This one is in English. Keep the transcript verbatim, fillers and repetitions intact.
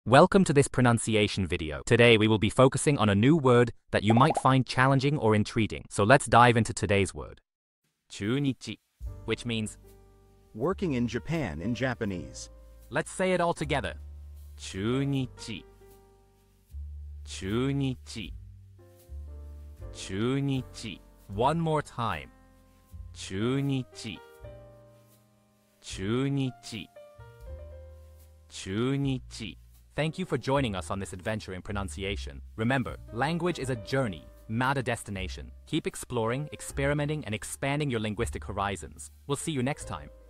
Welcome to this pronunciation video. Today we will be focusing on a new word that you might find challenging or intriguing. So let's dive into today's word. chuunichi, which means working in Japan in Japanese. Let's say it all together. chuunichi. chuunichi. chuunichi. One more time. chuunichi. chuunichi. chuunichi. Thank you for joining us on this adventure in pronunciation. Remember, language is a journey, not a destination. Keep exploring, experimenting, and expanding your linguistic horizons. We'll see you next time.